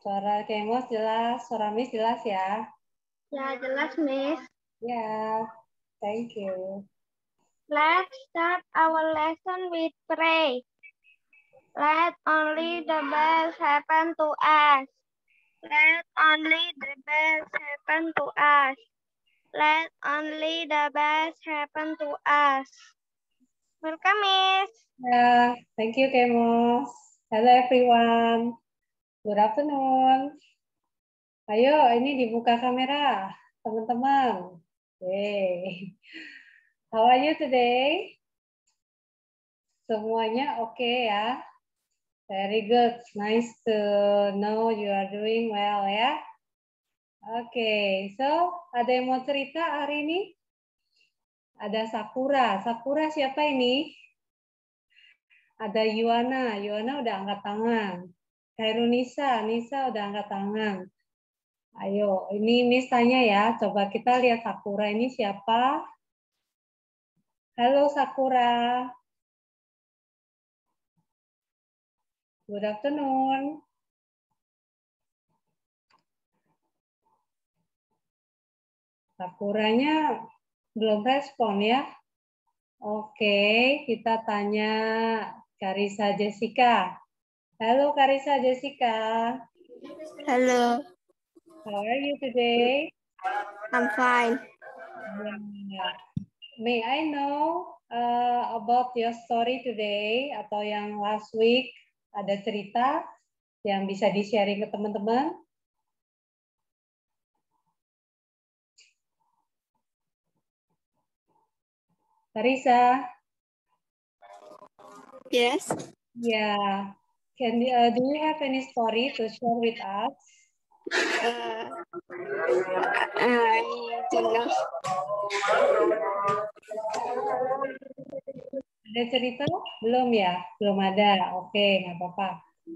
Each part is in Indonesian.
Suara Kemos jelas, suara Miss jelas ya? Ya, jelas, Miss. Ya, thank you. Let's start our lesson with pray. Let only the best happen to us. Let only the best happen to us. Let only the best happen to us. Welcome, Miss. Ya, thank you Kemos. Hello everyone. Good afternoon. Ayo, ini dibuka kamera, teman-teman. Hey. How are you today? Semuanya oke ya? Very good. Nice to know you are doing well ya. Oke, so ada yang mau cerita hari ini? Ada Sakura. Sakura siapa ini? Ada Yuana. Yuana udah angkat tangan. Kairunisa. Nisa udah angkat tangan. Ayo, ini Miss tanya ya. Coba kita lihat Sakura ini siapa? Halo Sakura. Good afternoon. Sakuranya belum respon ya. Oke, kita tanya Karisa Jessica. Halo Karisa Jessica. Hello. How are you today? I'm fine. Yeah. May I know about your story today atau yang last week ada cerita yang bisa di-sharing ke teman-teman? Karisa? Yes. Yeah. Do you have any story to share with us? I don't know. Ada cerita? Belum ya? Belum ada. Oke, nggak apa-apa.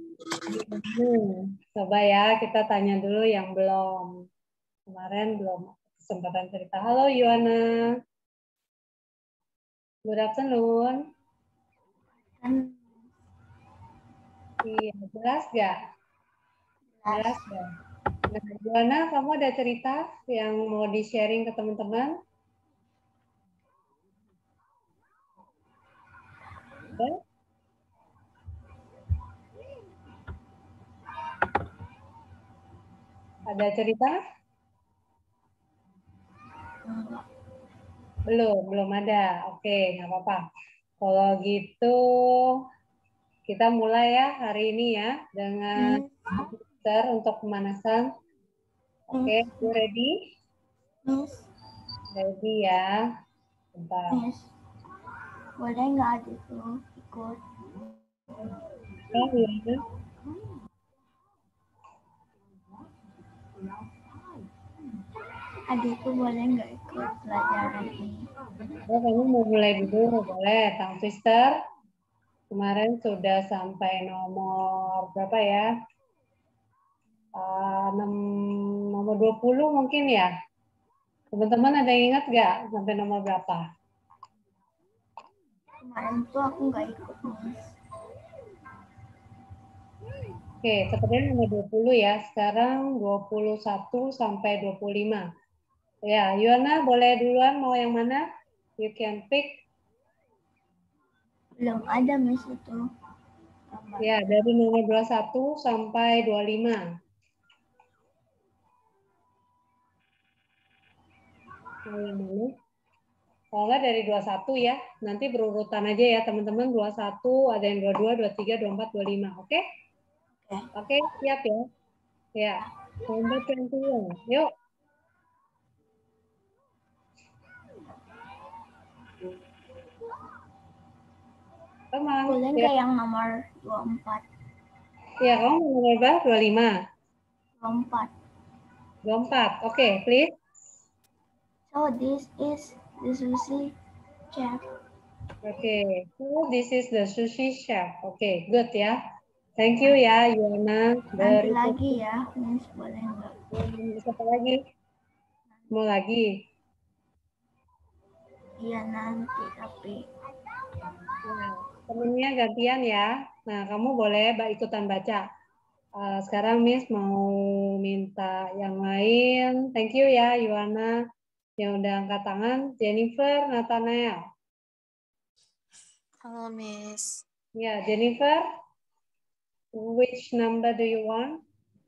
Coba ya, kita tanya dulu yang belum. Kemarin belum kesempatan cerita. Halo Yuana. Good afternoon. Iya, jelas nggak? Jelas ya. Nah, Yuana, kamu ada cerita yang mau di-sharing ke teman-teman? Ada? Ada cerita? Belum ada. Oke, nggak apa-apa. Kalau gitu, kita mulai ya hari ini ya dengan booster untuk pemanasan. Oke, you ready? Ready ya. Bentar. Boleh nggak adikku ikut? Oh, iya. Adikku boleh nggak ikut pelajaran ini? Oh, kamu mau mulai dulu, boleh. Tang Twister, kemarin sudah sampai nomor berapa ya? Nomor 20 mungkin ya. Teman-teman ada yang ingat nggak sampai nomor berapa? Kemarin tuh aku nggak ikut, Miss. Oke, sepertinya nomor 20 ya. Sekarang 21 sampai 25. Ya, Yuana boleh duluan mau yang mana? You can pick. Belum ada, Miss, itu. Ya, dari nomor 21 sampai 25. Mau yang mana? Kalau nggak dari 21 ya. Nanti berurutan aja ya teman-teman. 21, ada yang 22, 23, 24, 25. Oke? Oke, siap ya. Ya, nomor 21. Yuk. Teman. Boleh nggak yang nomor 24? Ya, kamu mau nomor berapa? 25. 24. 24. Oke, please. So this is the sushi chef. Oke, so this is the sushi chef. Oke, good ya. Thank you ya, Yuana. Nanti lagi ya, Miss, boleh nggak? Siapa lagi? Mau lagi? Iya nanti, tapi Ya, temennya gantian ya. Nah, kamu boleh ikutan baca. Sekarang Miss mau minta yang lain. Thank you ya, Yuana yang udah angkat tangan. Jennifer, Nathanael. Halo, Miss. Ya, Jennifer. Which number do you want?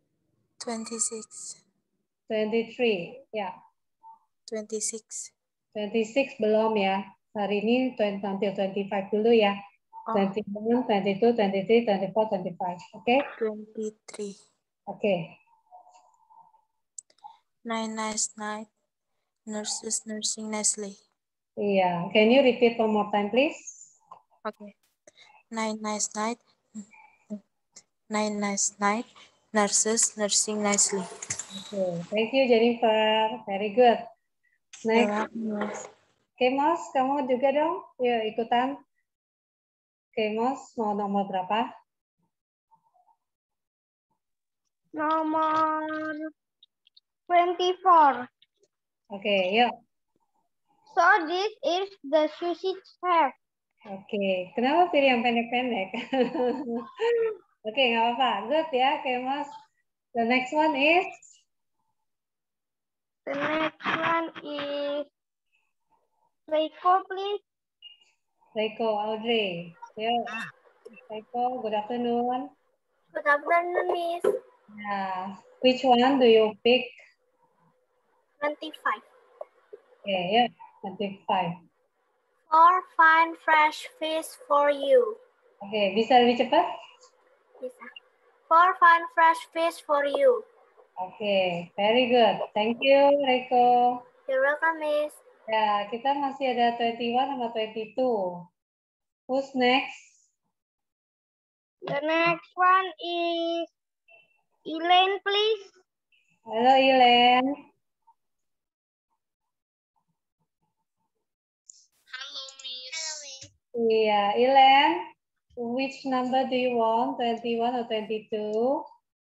26. 23. Ya. 26. 26 belum ya. Hari ini until 25 dulu ya. 21, 22, 23, 24, 25. Oke? 23. Oke. Nice night. Nurses nursing nicely. Iya. Can you repeat one more time, please? Okay. Nice night. Nice night. Nurses nursing nicely. Okay. Thank you, Jennifer. Very good. Next. Kemos, kamu juga dong? Yuk, ikutan. Kemos, mau nomor berapa? Nomor 24. Oke, yuk. So this is the sushi chef. Oke, kenapa pilih yang pendek-pendek? Oke, nggak apa-apa. Good ya, Kemos. The next one is? The next one is Reiko, please. Reiko, Audrey. Yuk. Reiko, good afternoon. Good afternoon, Miss. Yeah. Which one do you pick? 25. Okay, yeah, 25. 4 fine fresh fish for you. Oke, bisa lebih cepat? Bisa. 4 fine fresh fish for you. Oke, very good. Thank you, Reiko. You're welcome, Miss. Ya, kita masih ada 21 sama 22. Who's next? The next one is Elaine, please. Halo, Elaine. Hello, Miss. Hello, Miss. Iya, Elaine. Which number do you want? 21 or 22?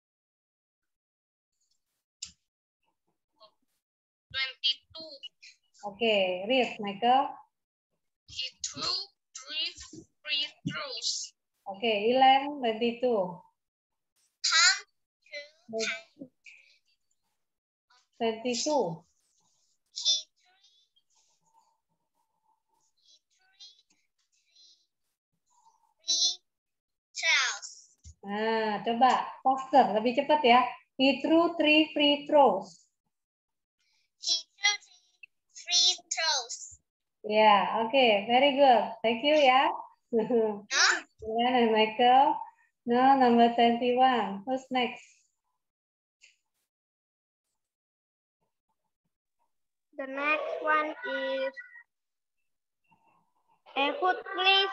22. Oke, read, Michael. He threw 3 free throws. Oke, Elaine, 22. 22. Nah, coba faster, lebih cepat ya. He threw 3 free throws. He threw 3 free throws. Ya, oke, very good. Thank you ya. Elaine and Michael. Now number 21. Who's next? The next one is Ehud, please.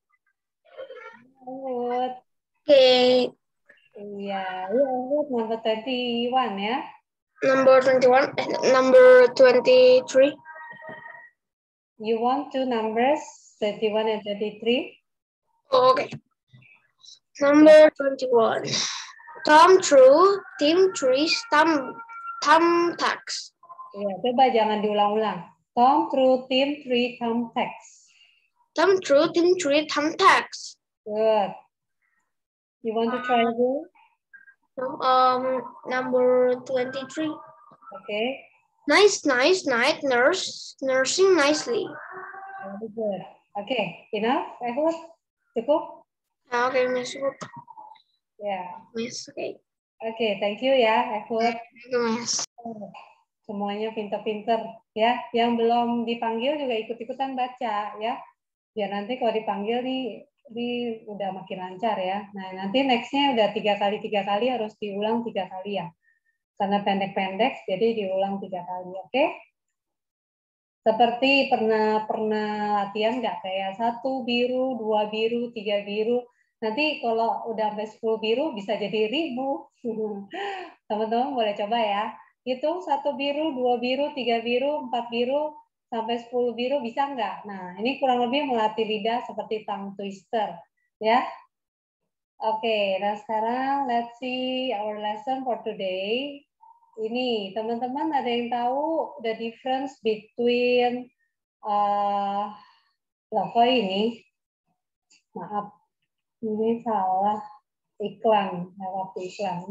Ehud. Okay. Iya, Ehud number 21 ya. Number 21, number 23. You want two numbers, 21 and 23? Oh, okay. Number 21. Tom threw team 3 thumbtacks. Iya, coba jangan diulang-ulang. Tom threw team 3 thumbtacks. Tom threw team 3 thumbtacks. Good. You want to try again? Number 23. Okay. Nice, nursing nicely. Very good. Okay, enough, Ehud? Cukup? Okay, Miss. Ya. Miss, okay. Oke, thank you ya, Ehud. Thank you, Miss. Semuanya pinter-pinter ya. Yang belum dipanggil juga ikut-ikutan baca ya. Biar nanti kalau dipanggil nih udah makin lancar ya. Nah, nanti nextnya udah 3 kali harus diulang 3 kali ya. Karena pendek-pendek, jadi diulang 3 kali, oke? Seperti pernah latihan nggak? Kayak 1 biru, 2 biru, 3 biru. Nanti kalau udah sampai 10 biru bisa jadi 1000. Teman-teman boleh coba ya. Hitung 1 biru, 2 biru, 3 biru, 4 biru, sampai 10 biru bisa nggak? Nah, ini kurang lebih melatih lidah seperti tongue twister. Ya. Oke, nah sekarang let's see our lesson for today. Ini, teman-teman ada yang tahu the difference between loh kok ini? Maaf, ini salah. iklan, waktu iklan.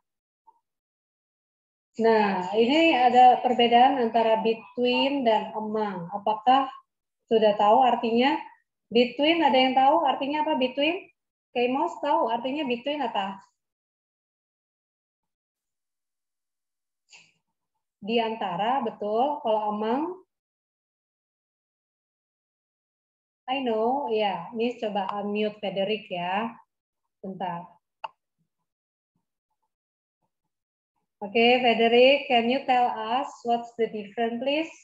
Nah, ini ada perbedaan antara between dan among. Apakah sudah tahu artinya? Between, ada yang tahu artinya apa between? Kemos tahu artinya between apa? Di antara, betul. Kalau among, I know, ya. Miss coba unmute Frederick ya. Bentar. Okay, Frederick, can you tell us what's the difference, please?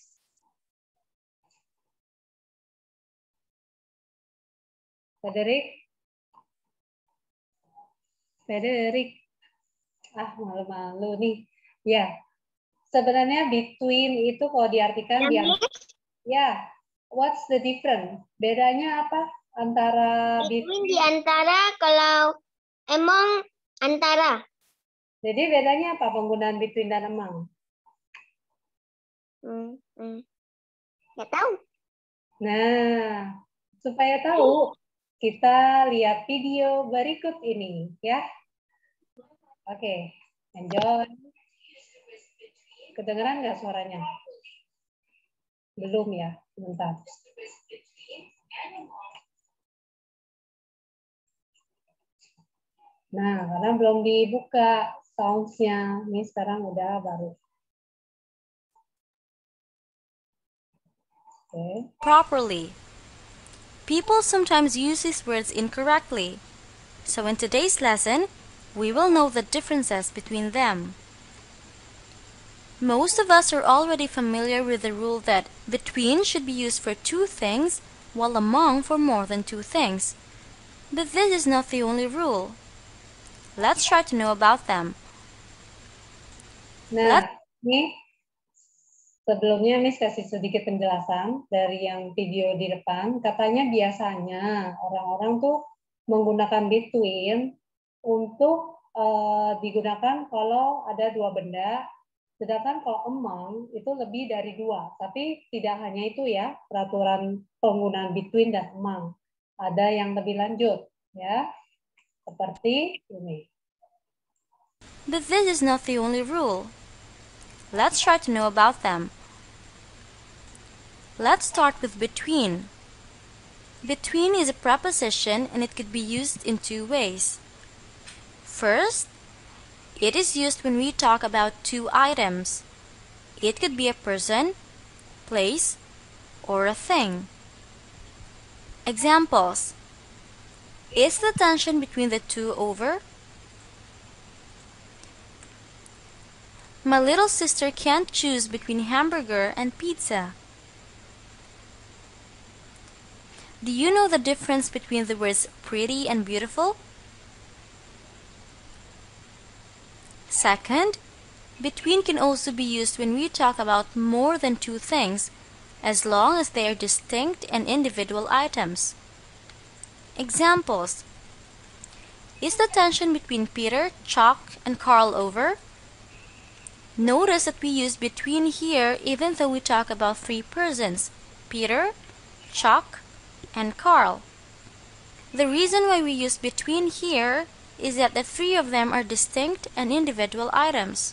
Frederick. Ah, malu-malu nih. Ya, sebenarnya between itu kalau diartikan ya, what's the difference? Bedanya apa antara between di antara, kalau among antara. Jadi bedanya apa penggunaan between dan among? Nggak tahu. Nah, supaya tahu, kita lihat video berikut ini ya. Oke, enjoy. Kedengeran nggak suaranya? Belum ya, sebentar. Nah, karena belum dibuka sounds-nya, ini sekarang udah baru. Okay. Properly. People sometimes use these words incorrectly. So in today's lesson, we will know the differences between them. Most of us are already familiar with the rule that between should be used for two things, while among for more than two things. But this is not the only rule. Let's try to know about them. Nah, ini sebelumnya Miss kasih sedikit penjelasan dari yang video di depan. Katanya biasanya orang-orang tuh menggunakan between untuk digunakan kalau ada dua benda. Sedangkan kalau among itu lebih dari dua. Tapi tidak hanya itu ya, peraturan penggunaan between dan among. Ada yang lebih lanjut ya. Seperti ini. But this is not the only rule. Let's try to know about them. Let's start with between. Between is a preposition and it could be used in two ways. First, it is used when we talk about two items. It could be a person, place, or a thing. Examples. Is the tension between the two over? My little sister can't choose between hamburger and pizza. Do you know the difference between the words pretty and beautiful? Second, between can also be used when we talk about more than two things, as long as they are distinct and individual items. Examples. Is the tension between Peter, Chuck, and Carl over? Notice that we use between here even though we talk about three persons, Peter, Chuck, and Carl. The reason why we use between here is that the three of them are distinct and individual items.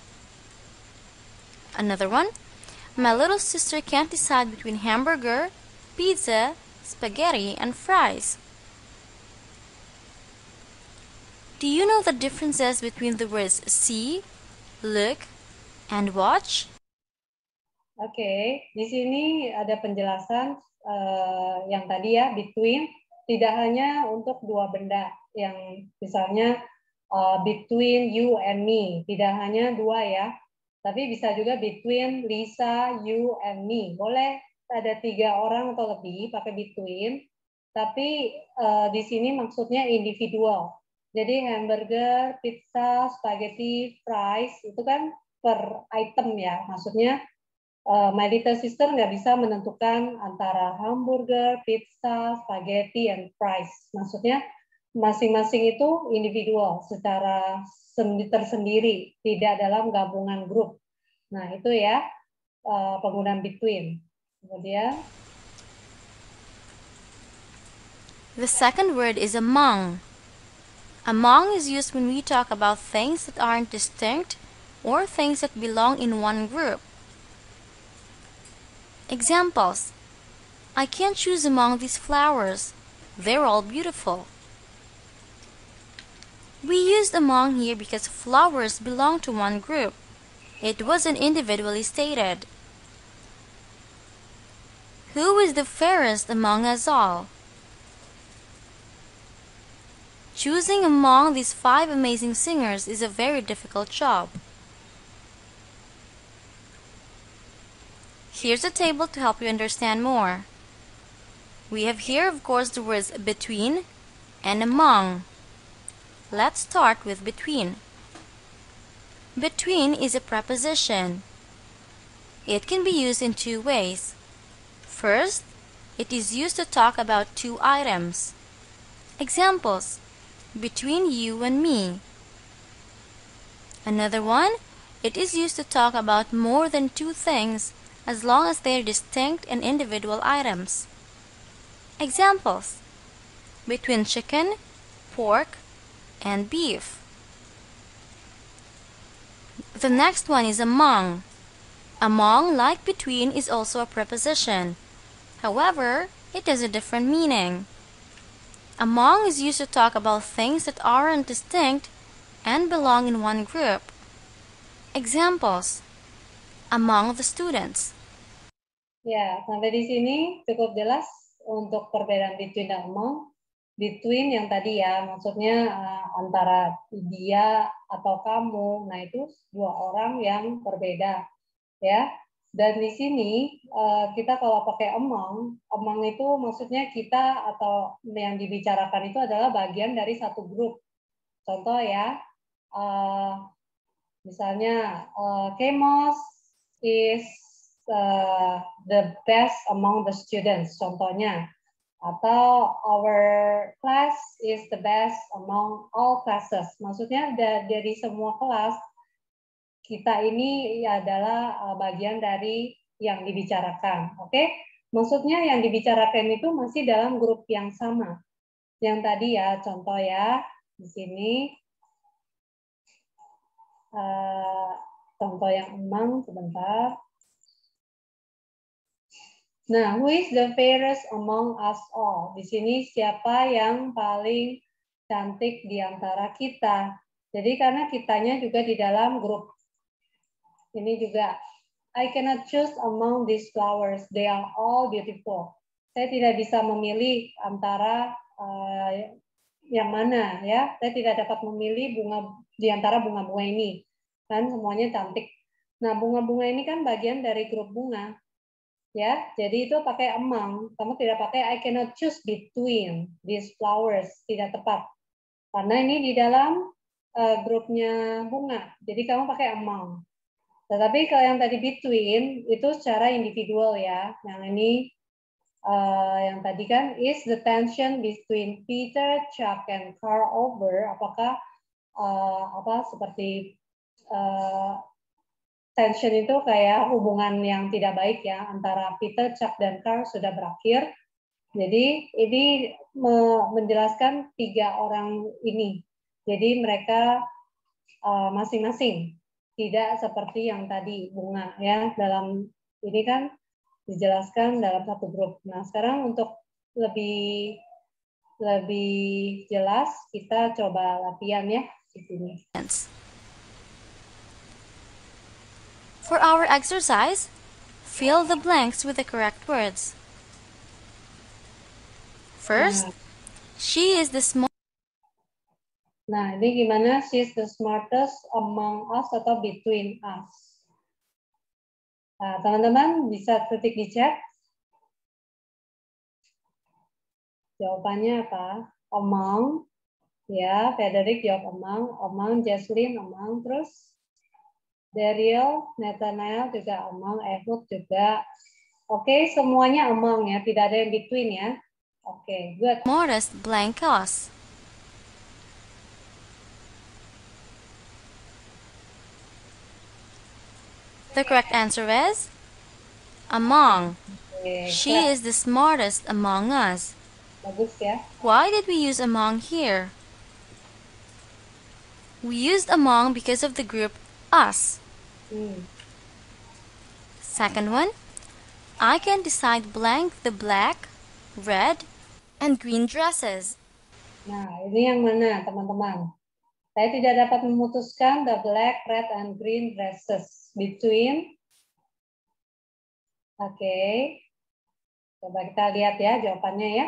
Another one. My little sister can't decide between hamburger, pizza, spaghetti, and fries. Do you know the differences between the words see, look, and watch? Oke, di sini ada penjelasan yang tadi ya, between tidak hanya untuk dua benda, yang misalnya between you and me, tidak hanya dua ya, tapi bisa juga between Lisa, you, and me. Boleh ada tiga orang atau lebih pakai between, tapi di sini maksudnya individual. Jadi hamburger, pizza, spaghetti, fries itu kan per item ya, maksudnya my little sister nggak bisa menentukan antara hamburger, pizza, spaghetti, and fries. Maksudnya masing-masing itu individual, secara tersendiri, tidak dalam gabungan grup. Nah itu ya penggunaan between. Kemudian the second word is among. Among is used when we talk about things that aren't distinct or things that belong in one group. Examples: I can't choose among these flowers. They're all beautiful. We used among here because flowers belong to one group. It wasn't individually stated. Who is the fairest among us all? Choosing among these 5 amazing singers is a very difficult job. Here's a table to help you understand more. We have here, of course, the words between and among. Let's start with between. Between is a preposition. It can be used in 2 ways. First, it is used to talk about 2 items. Examples: between you and me. Another one, it is used to talk about more than 2 things as long as they are distinct and individual items. Examples: between chicken, pork, and beef. The next one is among. Among, like between, is also a preposition. However, it has a different meaning. Among is used to talk about things that aren't distinct and belong in one group. Examples: among the students. Ya, sampai di sini cukup jelas untuk perbedaan between dan among. Between yang tadi ya, maksudnya antara dia atau kamu. Nah, itu 2 orang yang berbeda, ya. Dan di sini kita kalau pakai among itu maksudnya kita atau yang dibicarakan itu adalah bagian dari satu grup. Contoh ya, misalnya Kemos is the best among the students, contohnya. Atau our class is the best among all classes. Maksudnya dari semua kelas, kita ini adalah bagian dari yang dibicarakan. Oke? Maksudnya yang dibicarakan itu masih dalam grup yang sama. Yang tadi ya, contoh ya, di sini. Contoh yang among, sebentar. Nah, who is the fairest among us all? Di sini siapa yang paling cantik di antara kita? Jadi karena kitanya juga di dalam grup. Ini juga, I cannot choose among these flowers. They are all beautiful. Saya tidak bisa memilih antara yang mana ya. Saya tidak dapat memilih bunga di antara bunga-bunga ini. Kan semuanya cantik. Nah, bunga-bunga ini kan bagian dari grup bunga. Ya, jadi itu pakai among. Kamu tidak pakai I cannot choose between these flowers. Tidak tepat. Karena ini di dalam grupnya bunga. Jadi kamu pakai among. Tetapi kalau yang tadi between itu secara individual ya. Yang ini yang tadi kan is the tension between Peter, Chuck, and Carl over. Apakah seperti tension itu kayak hubungan yang tidak baik ya antara Peter, Chuck, dan Carl sudah berakhir. Jadi ini menjelaskan 3 orang ini. Jadi mereka masing-masing tidak seperti yang tadi bunga ya. Dalam ini kan dijelaskan dalam satu grup. Nah sekarang untuk lebih jelas kita coba latihan ya di sini. For our exercise, fill the blanks with the correct words. First, she is the smallest. Nah, ini gimana? She is the smartest among us atau between us. Nah, teman-teman bisa ketik di chat. Jawabannya apa? Among. Ya, Frederick jawab among, Jesslyn among, terus Daryl, Nathaniel juga among, Ehud juga. Oke, semuanya among ya, tidak ada yang between ya. Oke, good. Smartest blank us. The correct answer is among. Okay, she is the smartest among us. Bagus ya. Why did we use among here? We used among because of the group us. Second one, I can decide blank the black, red, and green dresses. Nah, ini yang mana, teman-teman? Saya tidak dapat memutuskan the black, red, and green dresses between. Oke. Coba kita lihat ya jawabannya ya.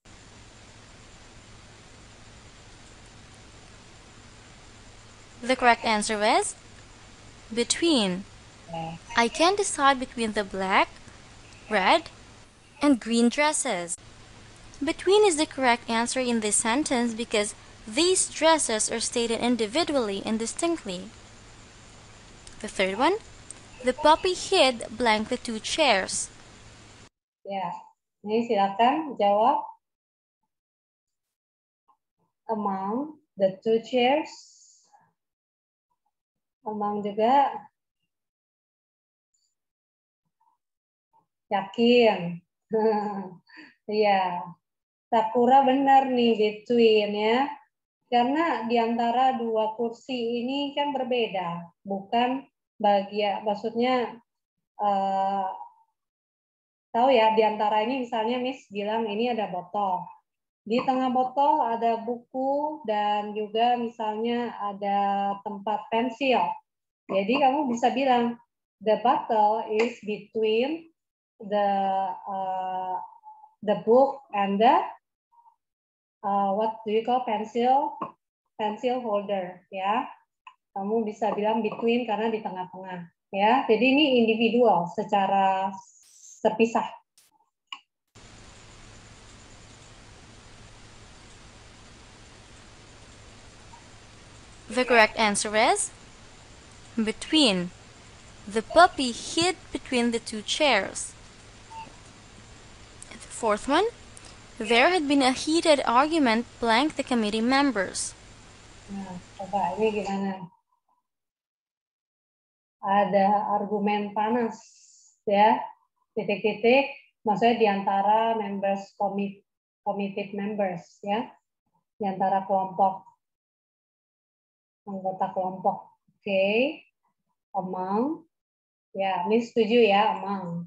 The correct answer is between. I can decide between the black, red, and green dresses. Between is the correct answer in this sentence because these dresses are stated individually and distinctly. The third one, the puppy hid blank the two chairs. Ya, ini silakan jawab. Among the two chairs. Among juga. Yakin. Iya. Sakura benar nih between ya. Karena di antara dua kursi ini kan berbeda. Bukan bagian, maksudnya tahu ya, di antara ini misalnya Miss bilang ini ada botol. Di tengah botol ada buku dan juga misalnya ada tempat pensil. Jadi kamu bisa bilang the bottle is between the book and the what do you call pencil holder ya. Kamu bisa bilang between karena di tengah-tengah ya. Jadi ini individual secara terpisah. The correct answer is between. The puppy hid between the two chairs. The fourth one, there had been a heated argument blank the committee members. Nah, coba ini gimana? Ada argumen panas ya, titik-titik, maksudnya di antara members committee members ya, di antara kelompok anggota kelompok. Oke. Among, ya, Miss setuju ya, among.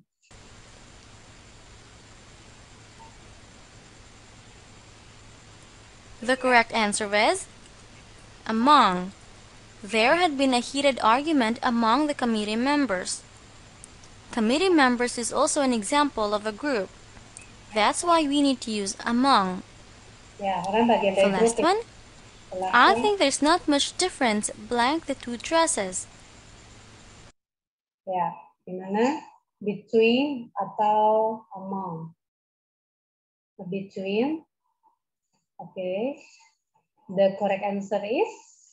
The correct answer is among. There had been a heated argument among the committee members. Committee members is also an example of a group. That's why we need to use among. Ya, orang bagian The dari last grup. one, I think there's not much difference blank the two dresses. Ya, gimana? Between atau among? Between. Okay. The correct answer is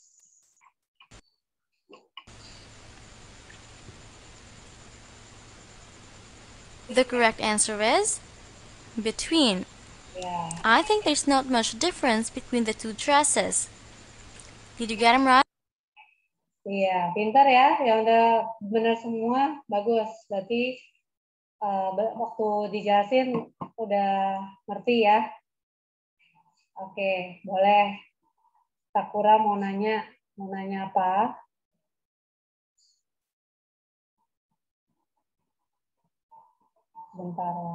The correct answer is between. ya. I think there's not much difference between the two dresses. Did you get them right? Iya, pintar ya. Yang udah benar semua, bagus. Berarti waktu dijelasin udah ngerti ya. Oke, boleh. Sakura mau nanya apa? Bentar ya.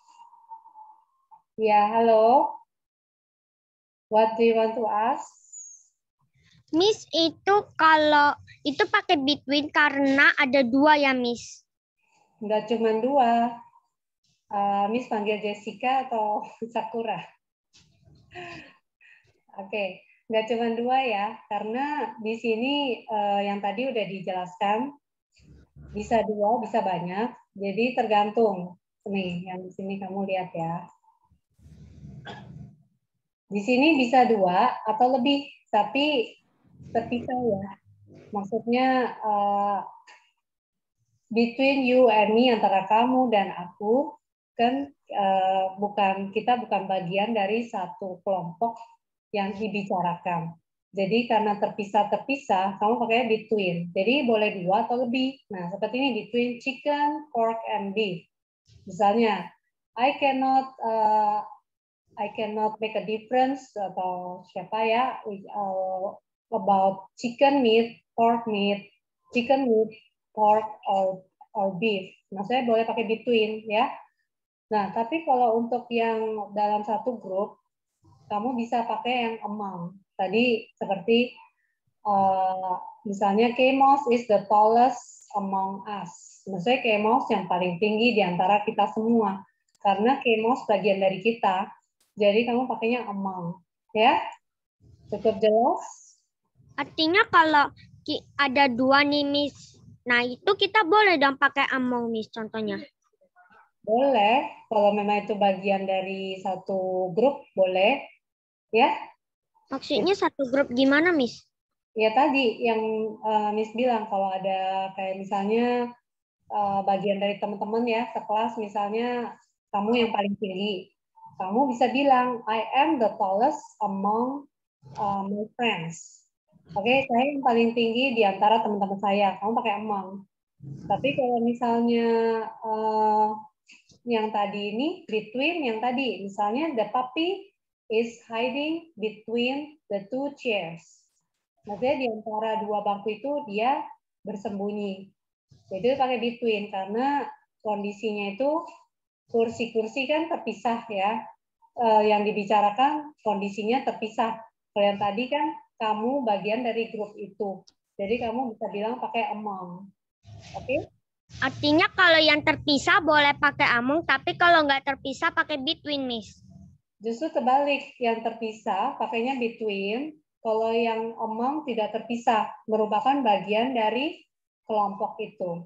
Ya, halo. What do you want to ask? Miss, itu kalau itu pakai between karena ada dua ya, Miss. Enggak cuma dua. Miss panggil Jessica atau Sakura? Oke, enggak cuma dua ya. Karena di sini yang tadi udah dijelaskan, bisa dua, bisa banyak. Jadi tergantung. Nih, yang di sini kamu lihat ya. Di sini bisa dua atau lebih, tapi terpisah ya. Maksudnya between you and me, antara kamu dan aku, kan kita bukan bagian dari satu kelompok yang dibicarakan. Jadi karena terpisah, kamu pakai between. Jadi boleh dua atau lebih. Nah, seperti ini between chicken, pork, and beef. Misalnya, I cannot make a difference atau siapa ya about chicken meat, pork meat, chicken meat, pork, or beef. Maksudnya boleh pakai between ya. Nah, tapi kalau untuk yang dalam satu grup, kamu bisa pakai yang among. Tadi seperti misalnya Kemos is the tallest among us. Maksudnya Kemos yang paling tinggi di antara kita semua. Karena Kemos bagian dari kita. Jadi kamu pakainya among. Ya? Cukup jelas? Artinya kalau ada dua nih, Miss. Nah, itu kita boleh dong pakai among, Miss, contohnya. Boleh. Kalau memang itu bagian dari satu grup, boleh. Ya? Maksudnya satu grup gimana, Miss? Ya tadi yang Miss bilang, kalau ada kayak misalnya bagian dari teman-teman ya, sekelas misalnya kamu yang paling tinggi. Kamu bisa bilang, I am the tallest among my friends. Oke, saya yang paling tinggi di antara teman-teman saya. Kamu pakai among. Tapi kalau misalnya yang tadi ini, between yang tadi. Misalnya, the puppy is hiding between the two chairs. Maksudnya di antara dua bangku itu dia bersembunyi. Jadi pakai between karena kondisinya itu kursi-kursi kan terpisah ya. Yang dibicarakan kondisinya terpisah. Kalau yang tadi kan kamu bagian dari grup itu. Jadi kamu bisa bilang pakai among. Oke? Artinya kalau yang terpisah boleh pakai among, tapi kalau nggak terpisah pakai between, Miss. Justru terbalik, yang terpisah pakainya between, kalau yang among tidak terpisah, merupakan bagian dari kelompok itu.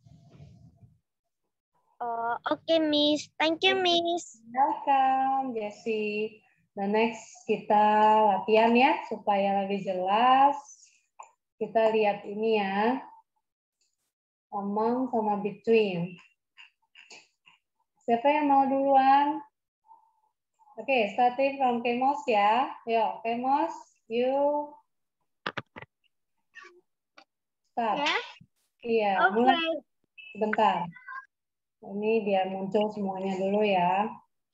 Oke, Miss. Thank you, Miss. Welcome, Jessie. The next kita latihan ya, supaya lebih jelas. Kita lihat ini ya. Among sama between. Siapa yang mau duluan? Oke, starting from Kemos ya. Yuk, Kemos, you start. Ya. Iya, Oke. mulai. Sebentar. Ini biar muncul semuanya dulu ya.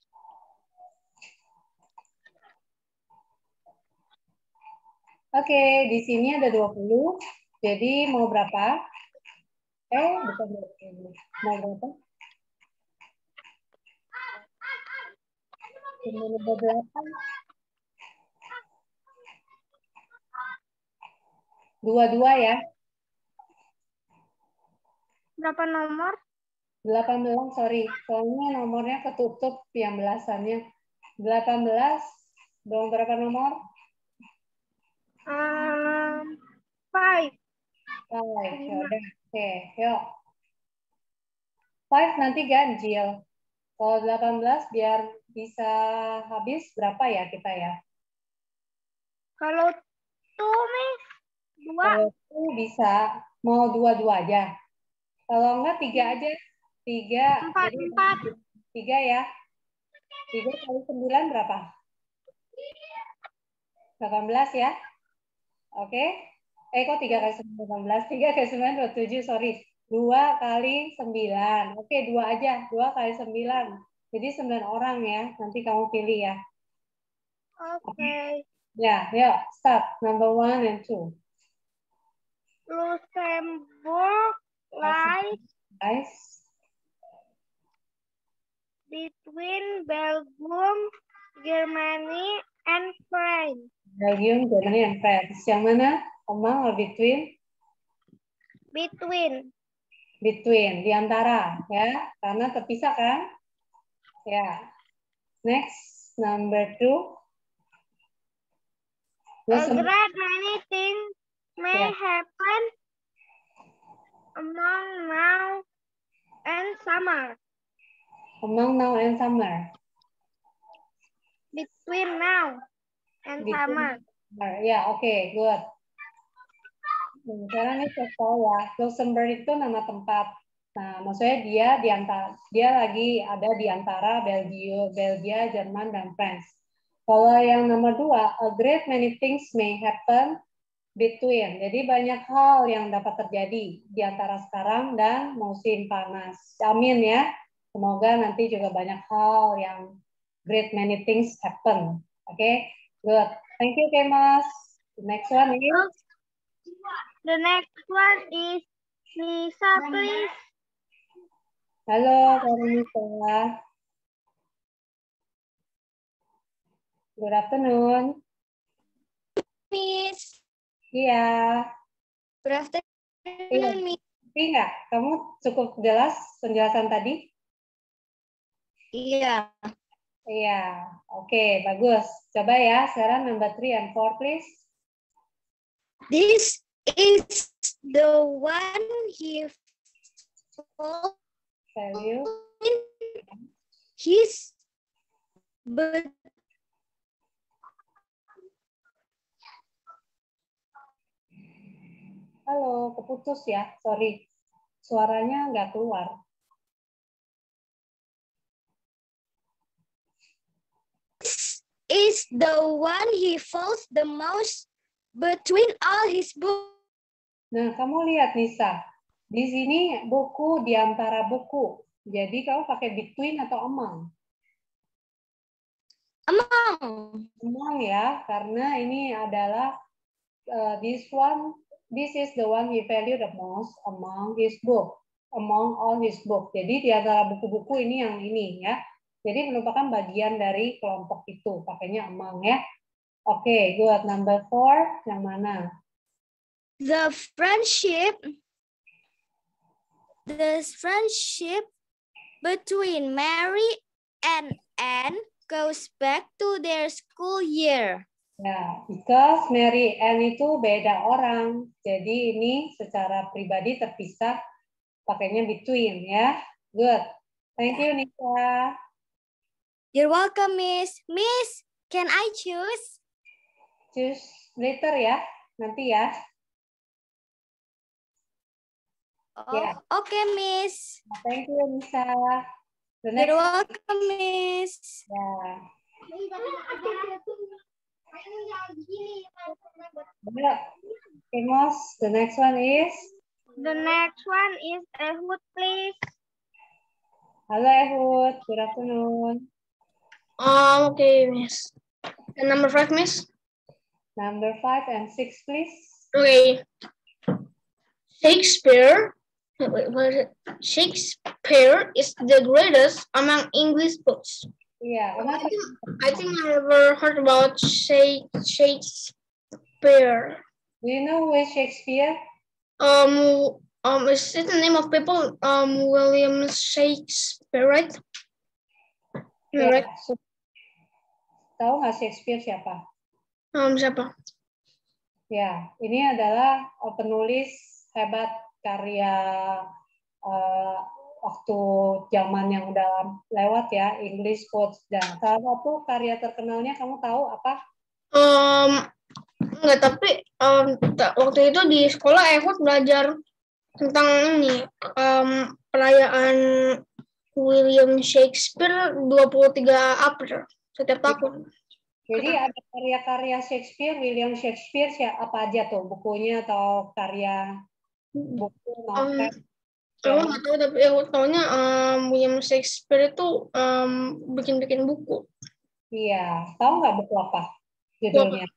Oke, di sini ada 20. Jadi mau berapa? Bukan 20. Mau berapa? 98. 22 ya. Berapa nomor? 18, sorry. Soalnya nomornya ketutup yang belasannya. 18. Dong berapa nomor? 5. 5. Ya udah. Oke, yuk. 5 nanti ganjil. Kalau 18 biar bisa habis berapa ya kita ya? Kalau 2, Miss, 2. Kalau itu bisa mau 2 aja. Kalau enggak 3 aja. 3. 4, Jadi 4. 3 ya. 3 kali 9 berapa? 18 ya. Oke. Kok 3 kali 9, 18? 3 kali 9, 27, sorry. 2 kali 9. Oke, 2 aja. 2 kali 9. Jadi 9 orang ya. Nanti kamu pilih ya. Oke. Ya, yuk. Start. Number 1 and 2. Luxembourg lies Guys. between Belgium, Germany, and France. Belgium, Germany, and France. Yang mana? Among or between? Between. Between. Di antara. Ya. Karena terpisah kan? Ya. Next. Number 2. A great many things may happen among now and summer. Among now and summer. Between now and summer. Ya, oke, good. Sekarang ini saya tahu ya, Luxembourg itu nama tempat. Nah, maksudnya dia lagi ada di antara Belgia, Jerman, dan France. Kalau yang nomor 2, a great many things may happen between. Jadi banyak hal yang dapat terjadi di antara sekarang dan musim panas. Amin ya. Semoga nanti juga banyak hal yang great many things happen. Oke, good. Thank you, Kemas. The next one is? The next one is Lisa, please. Halo, Kak Nisa. Good afternoon. Miss. Iya. Good Iya. afternoon, Miss. Nggak? Kamu cukup jelas penjelasan tadi? Iya. Iya. Oke, bagus. Coba ya, sekarang number 3 and 4, please. This is the one he found Value. his but Halo, keputus ya. Sorry. Suaranya nggak keluar. is the one he falls the most between all his books. Nah, kamu lihat Nisa. Di sini buku di antara buku. Jadi kamu pakai between atau among? Among. Among ya, karena ini adalah this is the one he valued the most among his book, among all his book. Jadi di antara buku-buku ini yang ini ya. Jadi merupakan bagian dari kelompok itu, pakainya among ya. Oke, good. Number 4, yang mana? The friendship between Mary and Anne goes back to their school year. Ya, because Mary Ann itu beda orang. Jadi ini secara pribadi terpisah, pakainya between ya. Good. Thank you, Nika. You're welcome, Miss. Miss, can I choose? Choose later ya, nanti ya. Oh, Ya. okay, Miss. Thank you, Nisa. The You're next welcome, Miss. ya. Amos, the next one is? The next one is Ehud, please. Halo Ehud, good afternoon. Okay, Miss. And number 5, Miss. Number 5 and 6, please. Okay. Shakespeare. What is it? Shakespeare is the greatest among English books. Iya, I think I never heard about Shakespeare. Do you know who is Shakespeare? Is it the name of people? William Shakespeare, right? Ya. Right. Tahu nggak Shakespeare siapa? Siapa? Ya, ini adalah penulis hebat karya waktu zaman yang udah lewat ya, English quotes. Dan salah satu karya terkenalnya kamu tahu apa? Enggak, tapi waktu itu di sekolah Ehud belajar tentang ini perayaan William Shakespeare 23 April setiap tahun. Jadi ada karya-karya Shakespeare, William Shakespeare apa aja tuh bukunya atau karya buku novel? Aku nggak tahu, tapi aku tahunya William Shakespeare itu bikin buku. Iya, tahu nggak buku apa judulnya?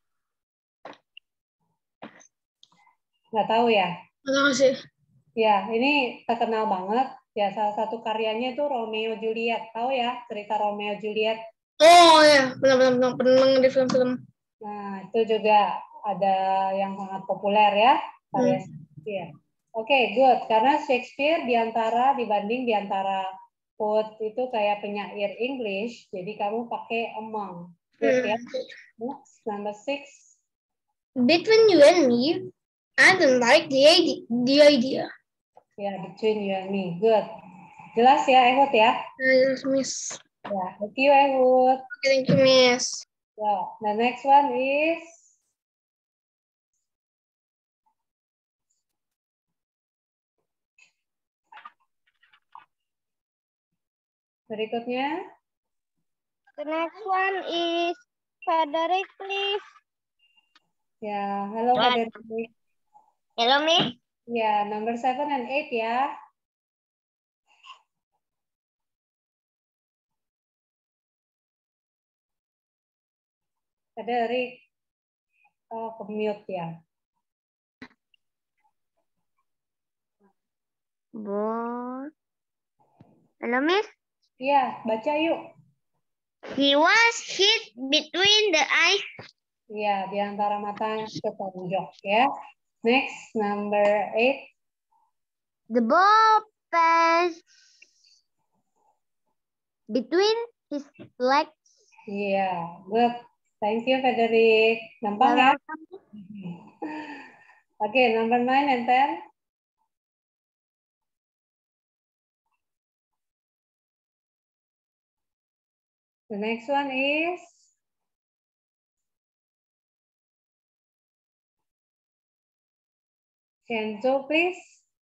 Nggak tahu ya? Nggak tahu sih. Ya, ini terkenal banget. Ya, salah satu karyanya itu Romeo Juliet. Tahu ya cerita Romeo Juliet? Oh ya, benar pernah di film-film. Nah, itu juga ada yang sangat populer ya karya Shakespeare. Oke, good. Karena Shakespeare dibanding di antara quote itu kayak penyair English, jadi kamu pakai among. Good ya. Next, number 6. Between you and me, I don't like the idea. Ya, between you and me. Good. Jelas ya, Ehud ya? Yes, Miss. Ya, thank you, Ehud. Thank you, Miss. So, the next one is berikutnya. The next one is Frederick, please. Ya, halo Frederick. Hello, Miss. Ya, number 7 and 8 ya. Frederick. Oh, ke-mute ya. Halo, Miss. Iya, baca yuk. He was hit between the eyes. Iya, di antara mata ketonjok ya. Next, number 8. The ball passed between his legs. Iya, good. Thank you, Frederick. Gampang ya? Oke, number 9 and 10. The next one is Kenzo, please.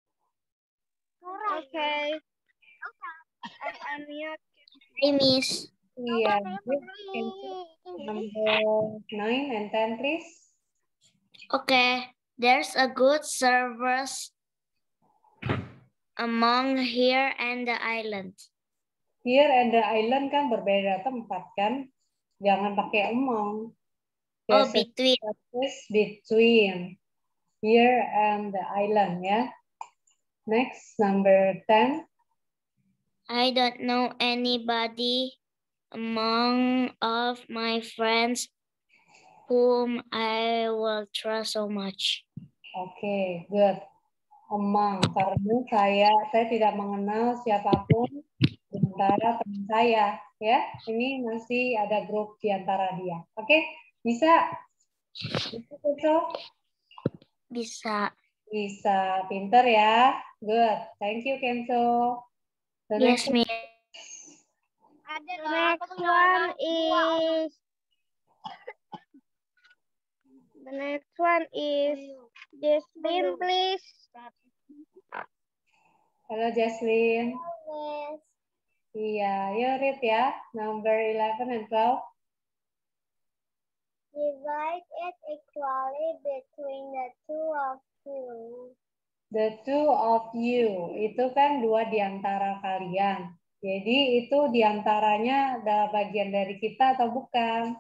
Okay. I mute. Hey, Miss. Iya, Kenzo. Number 9 and 10, please. Okay. There's a good service among here and the island. Here and the island kan berbeda tempat kan? Jangan pakai among. Oh, There's a between. space between here and the island ya. Next, number 10. I don't know anybody among of my friends whom I will trust so much. Oke, good. Among, karena saya tidak mengenal siapapun di antara teman saya, ya. Ini masih ada grup di antara dia. Oke, bisa? Bisa, Kenzo? Bisa. Bisa, pinter ya. Good. Thank you, Kenzo. The Yes, next Miss. The next one is Jasmine, please. Halo, Jaslyn. Yes. Iya, yuk read ya. Number 11 and 12. Divide it equally between the two of you. The two of you, itu kan dua di antara kalian. Jadi itu di antaranya adalah bagian dari kita atau bukan?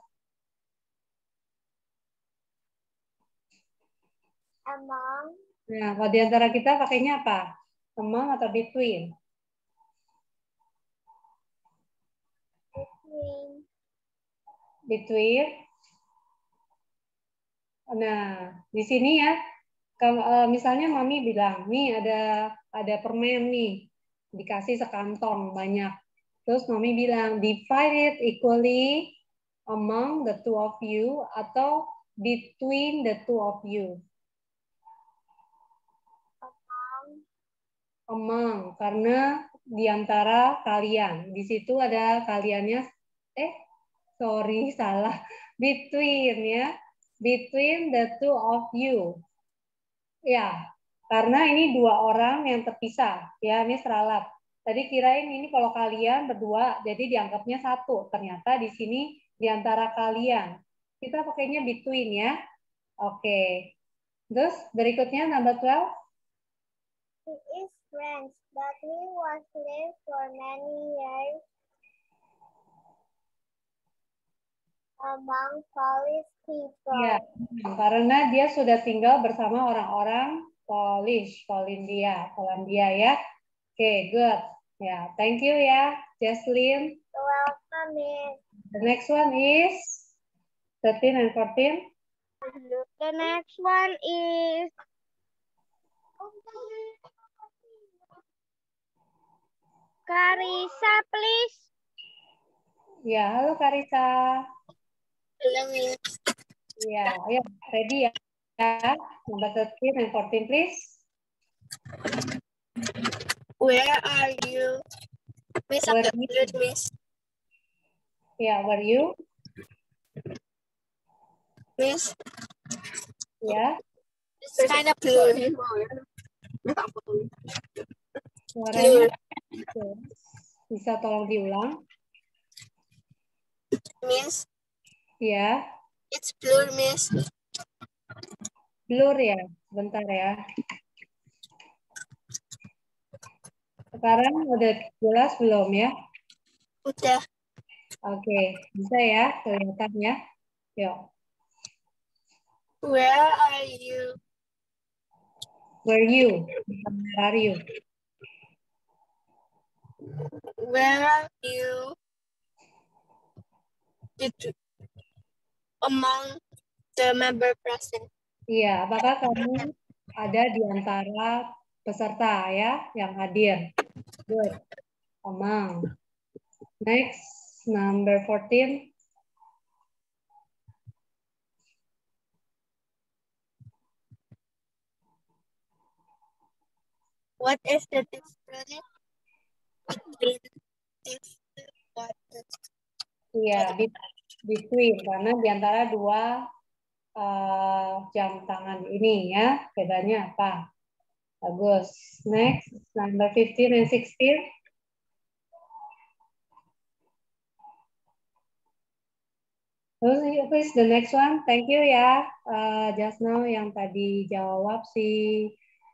Among. Nah, kalau di antara kita pakainya apa? Among atau between? Between. Between. Nah, di sini ya, kalau misalnya Mami bilang, nih ada permen nih, dikasih sekantong banyak. Terus Mami bilang, divide it equally among the two of you atau between the two of you. Among, karena di antara kalian. Di situ ada kaliannya, salah. Between ya. Between the two of you. Ya, karena ini dua orang yang terpisah. Ya, ini seralat. Tadi kirain ini kalau kalian berdua, jadi dianggapnya satu. Ternyata di sini di antara kalian. Kita pakainya between ya. Oke. Terus berikutnya number 12. He is French, but he was lived for many years among Polish people. Ya, karena dia sudah tinggal bersama orang-orang Polandia ya. Oke, good. Ya, thank you ya, Jaslyn. Welcome, Miss. The next one is 13 and 14. The next one is Karisa, please. Ya, halo Karisa. Hello, Miss. Ya, ayo ready ya. Number 13 and 14, please. Where are you? Miss, Where are you? Miss. Ya, where are you? Miss, Ya, it's kind of blur. suaranya bisa tolong diulang? Miss, Ya, it's blur, Miss. blur ya. Bentar ya. Sekarang udah jelas belum ya? Udah. Oke, bisa ya kelihatan ya. Yuk. Where are you? Where you? Where are you? Where are you? Among the member present. Iya, apakah kamu ada di antara peserta ya yang hadir? Good. Among. Next, number 14. What is the difference between these waters? Iya, between karena di antara dua jam tangan ini ya, bedanya apa? Bagus. Next, number 15 and 16. Who is the next one? Thank you ya. Just now yang tadi jawab si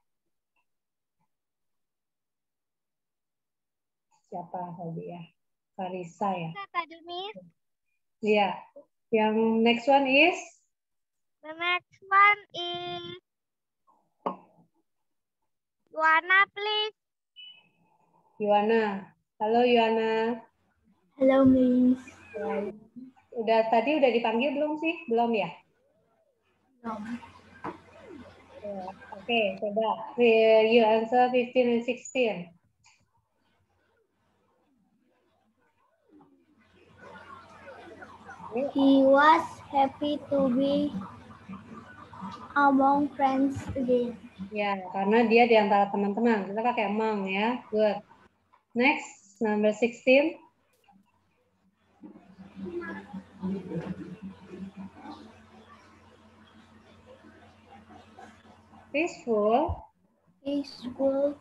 siapa tadi ya? Karisa ya. Tadi, Miss. Iya. Yang next one is? The next one is Yuana, please. Yuana. Halo Yuana. Hello, Miss. Tadi udah dipanggil belum sih? Belum ya? Belum. Oke, coba. You answer 15 and 16. He was happy to be among friends again. Ya, karena dia di antara teman-teman. Kita pakai among ya. Good. Next, number 16. Peaceful. Peaceful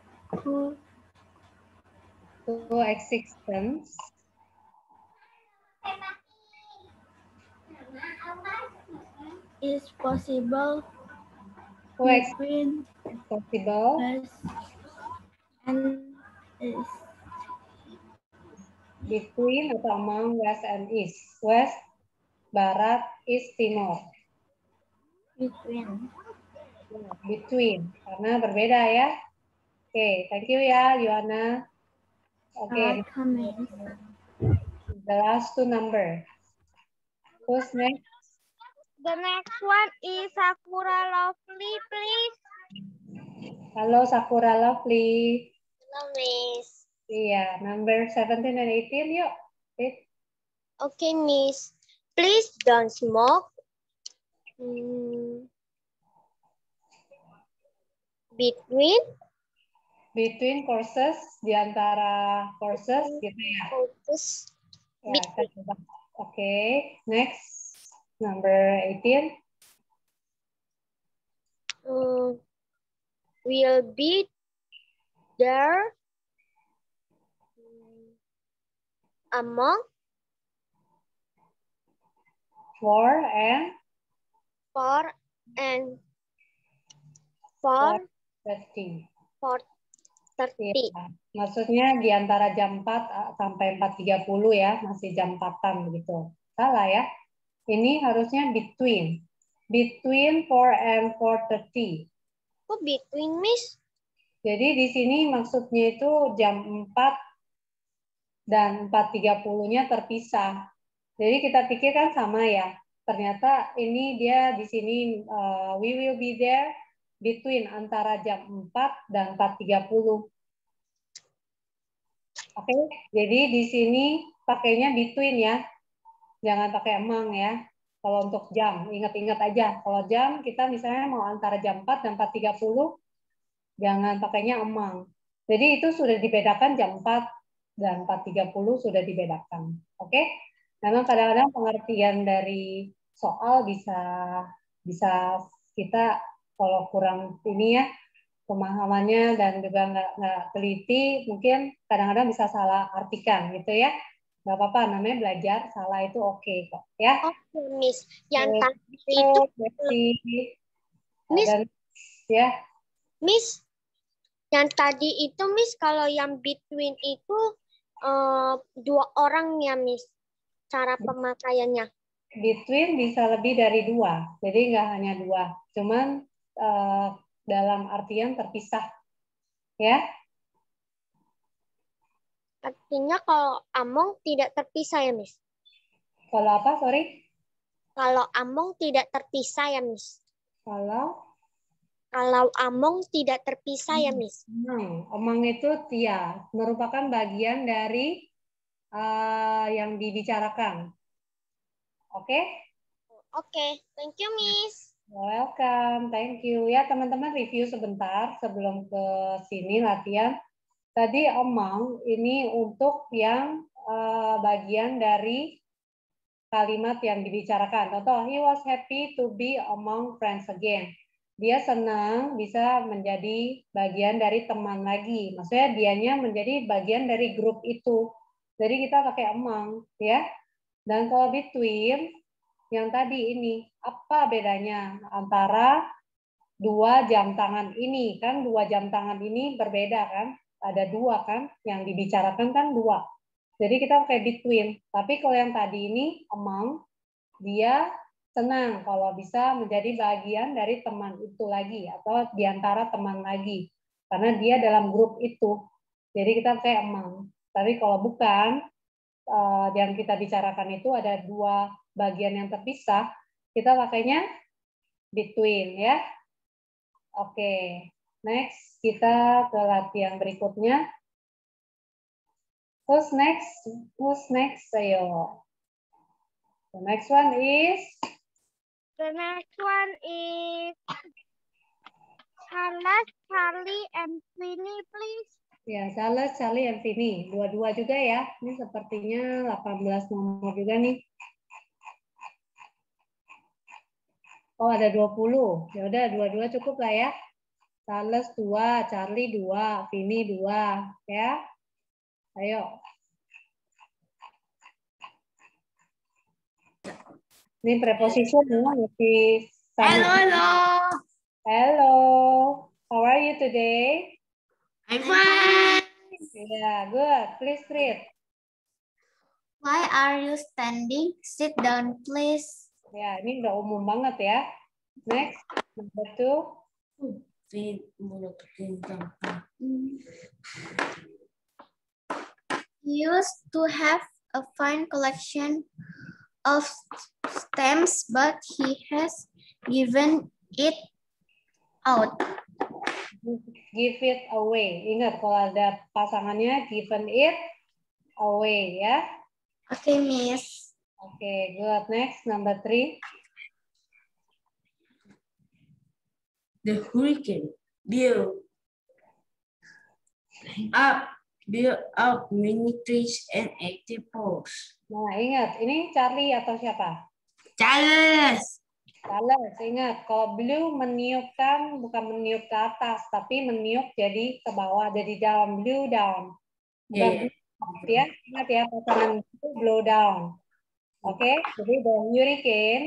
coexistence. is possible Coexistence. between Possible. us and is. Between atau among west and east. West, barat, east, timur. Between. Between, karena berbeda ya. Oke, thank you ya, Yuana. Oke, the last two number. Who's next? The next one is Sakura Lovely, please. Halo Sakura Lovely. Hello, Miss. Iya, number 17 and 18 yuk. Okay, Miss. Please don't smoke. Between courses, di antara courses gitu ya. Courses. Ya, kita coba. Oke, next number 18. Will be there among four and 30. 30. Ya, maksudnya di antara jam 4 sampai 4.30 ya, masih jam 4-an begitu. Salah ya. Ini harusnya between. Between 4 and 4:30. Kok between, Miss? Jadi di sini maksudnya itu jam 4 dan 4.30-nya terpisah. Jadi kita pikir kan sama ya. Ternyata ini dia di sini we will be there between antara jam 4 dan 4.30. Oke, jadi di sini pakainya between ya. Jangan pakai among ya. Kalau untuk jam, ingat-ingat aja. Kalau jam kita misalnya mau antara jam 4 dan 4.30, jangan pakainya among. Jadi itu sudah dibedakan jam 4 dan 4.30 sudah dibedakan. Oke? Memang kadang-kadang pengertian dari soal bisa kita kalau kurang ini ya pemahamannya dan juga nggak teliti, mungkin kadang-kadang bisa salah artikan gitu ya. Nggak apa-apa, namanya belajar, salah itu oke kok ya. Oke, Miss. Yang tadi itu Miss, ya. Miss, yang tadi itu Miss, kalau yang between itu 2 orang ya, Miss, cara pemakaiannya. between bisa lebih dari 2. Jadi nggak hanya 2. Cuman dalam artian terpisah. Ya. Artinya kalau among tidak terpisah ya, Miss. Kalau apa, sorry? Kalau among tidak terpisah ya, Miss. Kalau among tidak terpisah ya, Miss. Among itu ya merupakan bagian dari yang dibicarakan. Oke? Oke, thank you, Miss. Welcome, thank you. Ya teman-teman review sebentar sebelum ke sini latihan. Tadi among ini untuk yang bagian dari kalimat yang dibicarakan. Contoh, he was happy to be among friends again. Dia senang bisa menjadi bagian dari teman lagi. Maksudnya dianya menjadi bagian dari grup itu. Jadi kita pakai among, ya. Dan kalau between, yang tadi ini, apa bedanya antara dua jam tangan ini? Kan dua jam tangan ini berbeda kan? Ada 2 kan? Yang dibicarakan kan 2. Jadi kita pakai between. Tapi kalau yang tadi ini among, dia senang kalau bisa menjadi bagian dari teman itu lagi atau diantara teman lagi. Karena dia dalam grup itu. Jadi kita pakai among. Tapi kalau bukan, yang kita bicarakan itu ada 2 bagian yang terpisah, kita pakainya between ya. Oke, next kita ke latihan berikutnya. Who's next? Who's next? Ayo. The next one is? The next one is Charles, Charlie, and Vinny, please. Ya, Charles, Charlie, and Vinny. Dua-dua juga ya. Ini sepertinya 18 nomor juga nih. Oh, ada 20. Ya udah, dua-dua cukup lah ya. Charles 2, Charlie 2, Vinny 2. Ya. Ayo. Ini preposition ya. Hello. Hello. How are you today? I'm fine. Yeah, good. Please read. Why are you standing? Sit down, please. Ya, ini udah umum banget ya. Next, number 2. He used to have a fine collection of stamps, but he has given it out. Give it away. Ingat kalau ada pasangannya given it away ya. Okay, Miss. Okay, good. Next, number 3. The hurricane built up many trees and 80 poles. Nah, ingat, ini Charlie atau siapa? Charles. Charles, ingat. Kalau blue meniupkan, bukan meniup ke atas, tapi meniup jadi ke bawah, jadi down, blue down. Bukan ya, ingat ya, pasangan itu blow down. Oke, jadi the hurricane.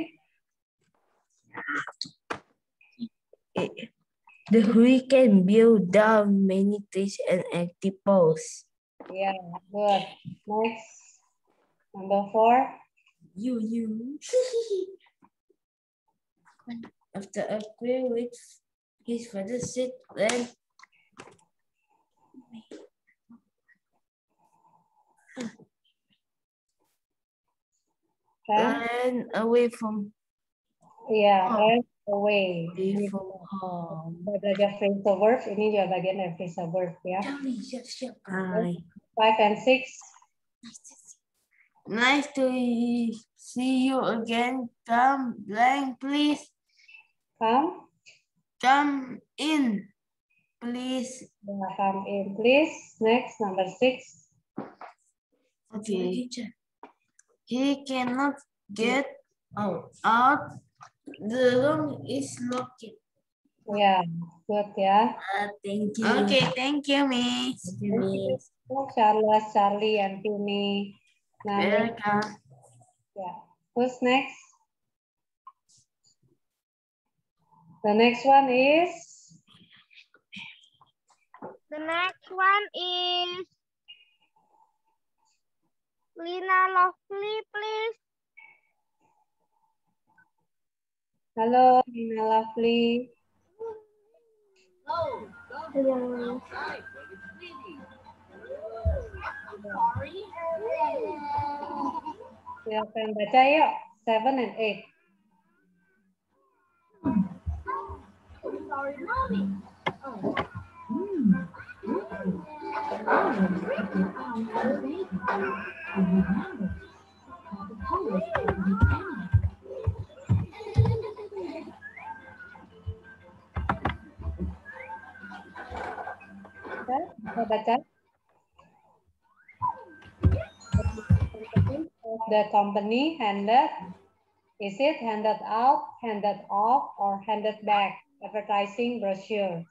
The hurricane blew down many trees and 80 poles. Yeah, good. Next, number 4. You. After a quarrel with his father said, ran away from ran away. from home. Belajar phrasal verb, ini juga bagian dari phrasal verb ya. Siap. 5 and 6. Nice to see you again. Come, blank, please. Come in, please. Yeah, come in, please. Next, number 6. Okay. He cannot get out. The room is locked. Yeah, good ya. Thank you. Okay, thank you, Miss. Thank you, Miss. Charles, Charlie, and Vinny. Nah, Welcome. yeah. Who's next? The next one is? The next one is Lina Lovely, please. Halo, Nina Lovely. Silakan baca yuk, 7 and 8. Bisa baca? The company handed, is it handed out, handed off, or handed back? Advertising brochures.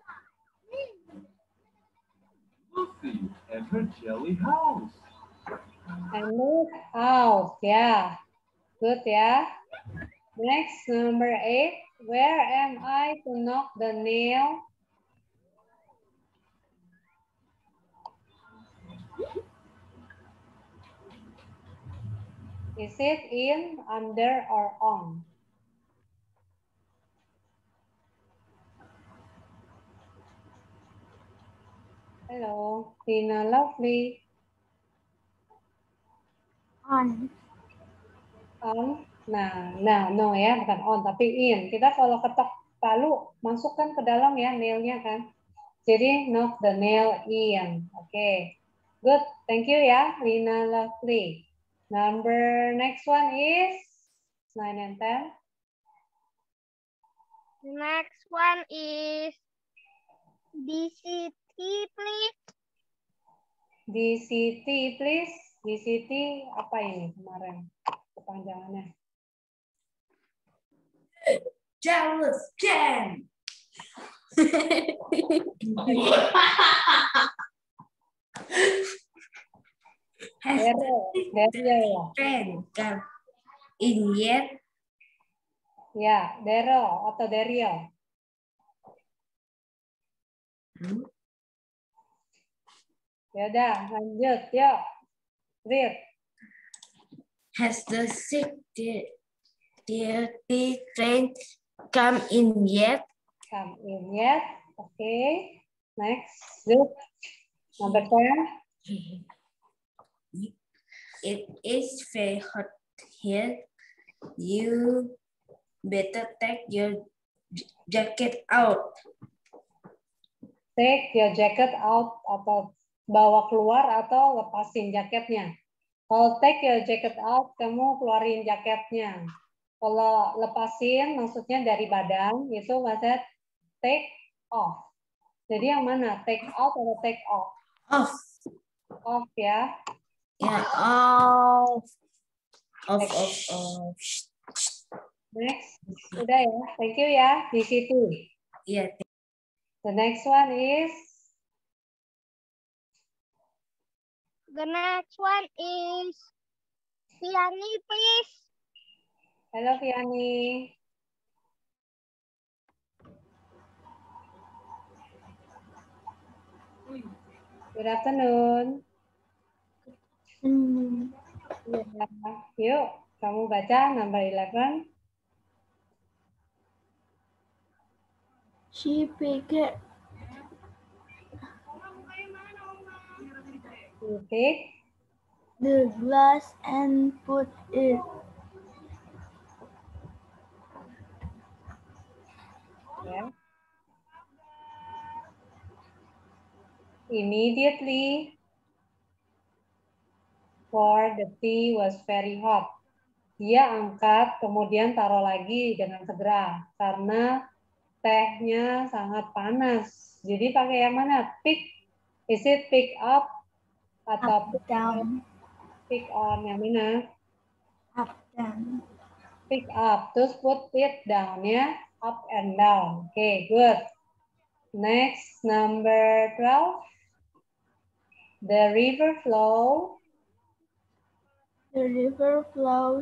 Lucy and her jelly house. Handed out, yeah. Good, yeah. Next, number 8. Where am I to knock the nail? Is it in, under, or on? Hello, Tina Lovely. On. On. Nah, no ya, bukan on, tapi in. Kita kalau ketok palu, masukkan ke dalam ya nailnya kan. Jadi knock the nail in. Oke. Good. Thank you ya, Lina Lovely. Next one is 9 and 10. The next one is DCT, please. DCT, please. DCT apa ini kemarin? Kepanjangannya. Jealous Jen. Daryl. Jen come in yet. Ya, Daryl atau Daryl. Ya udah, lanjut, yuk. Read. Has the 6:30 train come in yet? Come in yet. Okay. Next. Good. Number 10. It is very hot here. You better take your jacket out. Take your jacket out atau bawa keluar atau lepasin jaketnya. Kalau take your jacket out, kamu keluarin jaketnya. Kalau lepasin, maksudnya dari badan, itu maksudnya take off. Jadi yang mana? Take out atau take off? Off. Off ya. Yeah, off. Off. Next. Udah ya. Thank you ya. Di situ. Yeah. The next one is? The next one is Vianney, please. Hello, Vianney. Good afternoon. Ya, yuk, kamu baca number 11. She picked You pick. the glass and put it Yeah. Immediately, for the tea was very hot. Dia angkat, kemudian taruh lagi dengan segera karena tehnya sangat panas. Jadi pakai yang mana? Pick. Is it pick up atau up, down, pick on? Yang mana? up, down. Pick up. Terus put it down ya. Up and down. Okay, good. Next, number 12. The river flow. The river flowed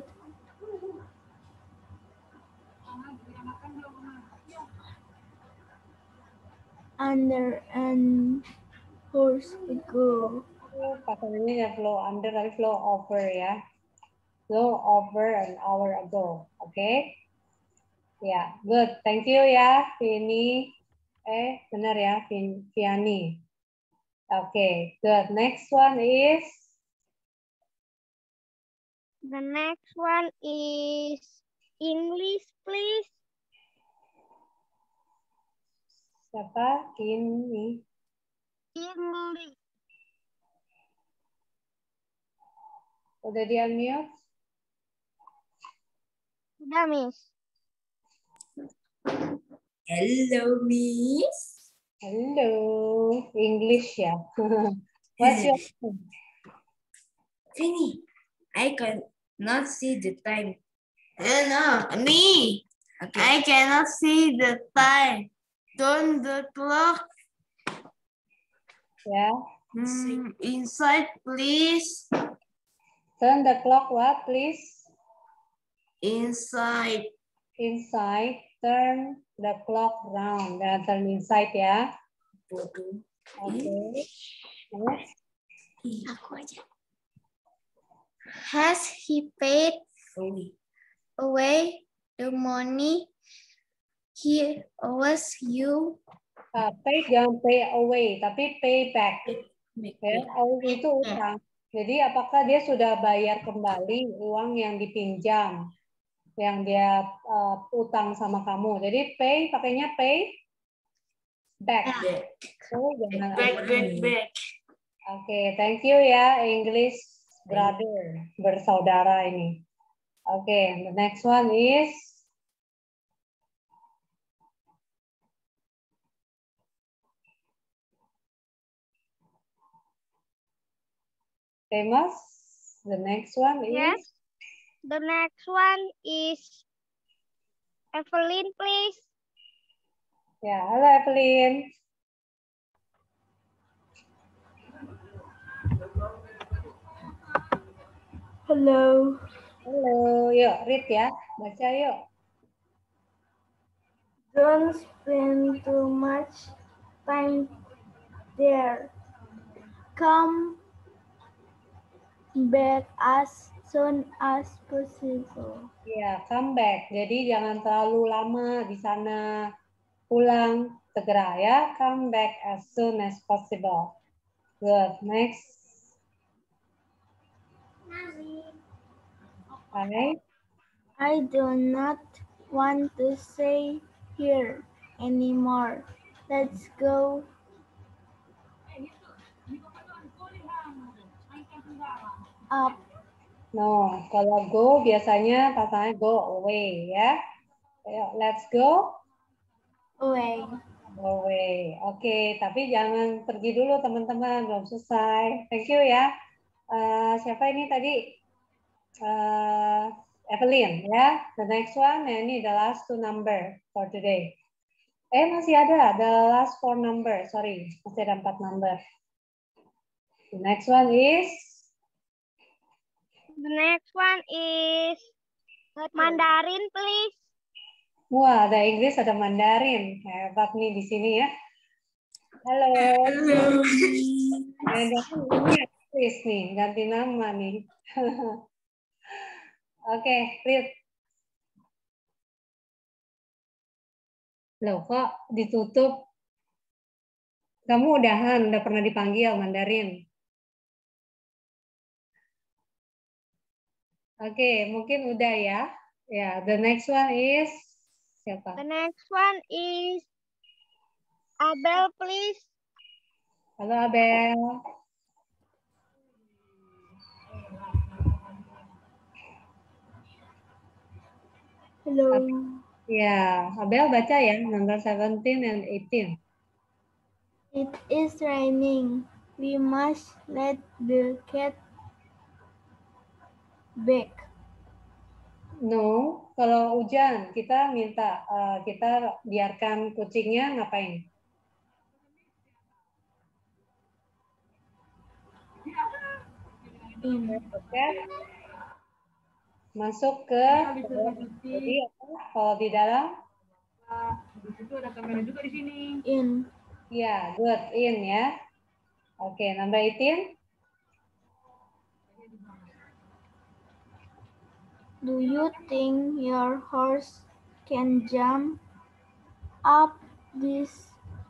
under an horse ago. Pasalnya ya flow under tapi flow over ya. Flow over an hour ago. Okay. Ya, good. Thank you ya, Vini. Benar ya, Viani. Okay, good. Next one is The next one is English, please. siapa? Ini. English. Udah di unmute? Udah, Miss. Hello, Miss. Hello, English ya. What's your name? Vinny, I cannot see the time. No, me. Okay. I cannot see the time. Turn the clock Ya, inside, please. turn the clock what, please? Inside. Inside, turn the clock round. Dan turn inside ya. Oke. Next. Aku aja. Has he paid away the money he owes you? Pay jangan pay away, tapi pay back. Ya, away itu utang. Jadi apakah dia sudah bayar kembali uang yang dipinjam, yang dia utang sama kamu? Jadi pay pakainya pay back. So, jangan Back. Oke, thank you ya English brother, bersaudara ini. Oke, the next one is famous. The next one is Yes. The next one is Evelyn, please. ya, halo Evelyn. Hello. Halo, yuk read ya, baca yuk. Don't spend too much time there. Come back as soon as possible. Ya, come back. Jadi jangan terlalu lama di sana. Pulang segera ya. Come back as soon as possible. Good. Next. Hi. I do not want to stay here anymore. Let's go up. No, kalau go biasanya katanya go away ya. Ayo, let's go Away. away. Oke, tapi jangan pergi dulu teman-teman, belum selesai. Thank you ya. Siapa ini tadi? Evelyn ya. The next one, ini the last two number for today. Masih ada the last 4 number. Sorry, masih ada 4 number. The next one is The next one is Mandarin, please. wah, ada Inggris, ada Mandarin. Hebat nih di sini ya. Halo. Ini Inggris nih, ganti nama nih. Oke, read. Loh, kok ditutup? Kamu udah pernah dipanggil Mandarin. Oke, mungkin udah ya. Ya, the next one is siapa? The next one is Abel, please. Halo Abel. Hello. Ya, Abel baca ya, number 17 and 18. It is raining. We must let the cat back. No, kalau hujan kita minta kita biarkan kucingnya ngapain? Oke. Masuk ke jadi kalau di dalam di situ ada kamera juga di sini. In. ya, good, in ya. Oke, number 18. Do you think your horse can jump up this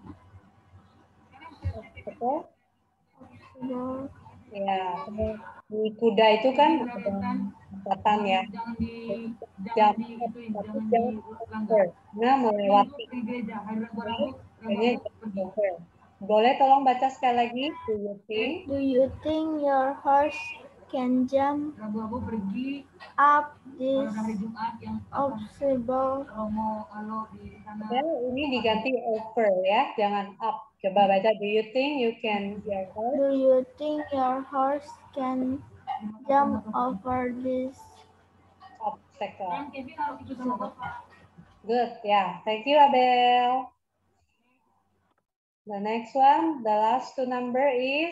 Betul? obstacle. Ya, di kuda itu kan ada lompatan ya. Jump up, tapi jump over. Nah, melewati. Ini jump over. Boleh tolong baca sekali lagi? Do you think your horse can jump up this obstacle? Ya, ini diganti over ya, jangan up. Coba baca. Do you think your horse? Do you think your horse can jump over this Obstacle. Good, yeah. Thank you, Abel. The next one, the last two number is?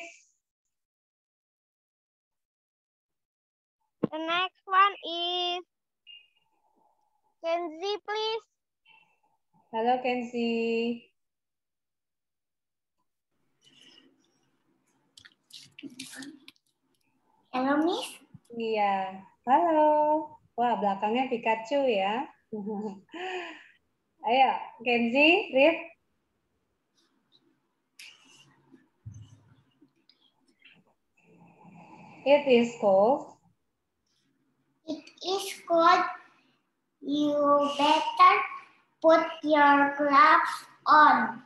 The next one is Kenzie, please. Hello, Kenzie. Hello, Miss. Iya, halo. Wah, belakangnya Pikachu ya. Ayo, Kenzie, read. It is cold. It is cold. You better put your gloves on.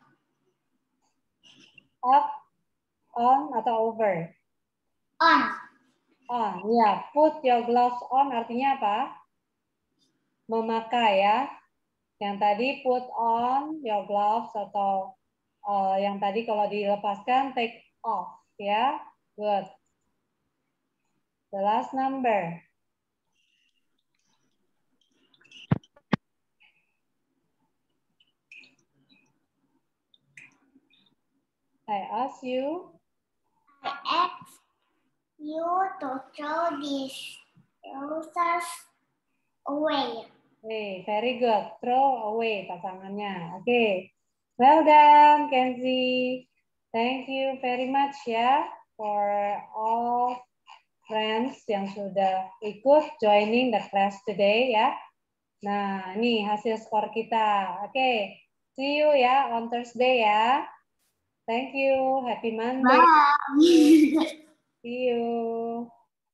Up, on, atau over? On. On, ya. Put your gloves on artinya apa? Memakai ya. Yang tadi put on your gloves atau yang tadi kalau dilepaskan take off ya. Good. The last number. I ask you. I ask you to throw these roses away. Hey, very good. Throw away pasangannya. Okay. Well done, Kenzie. Thank you very much ya for all friends yang sudah ikut joining the class today ya. Nah, ini hasil skor kita. Okay. See you ya on Thursday ya. Thank you. Happy Monday. Bye. See you.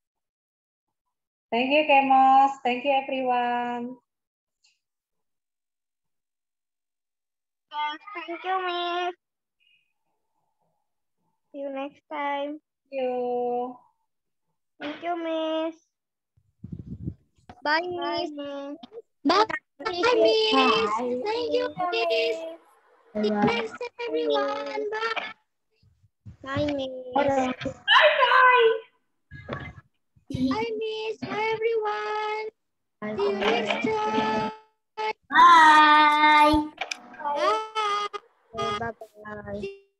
Thank you, Kemos. Thank you, everyone. Yes, thank you, Miss. See you next time. Thank you. Thank you, Miss. Bye, Bye, Miss. Miss. Bye, Miss. Bye. Thank you, Miss. See you next time, everyone. Bye. Bye, Miss. Bye, Miss. Bye, everyone. See you next time. Bye. Bye. Bye-bye.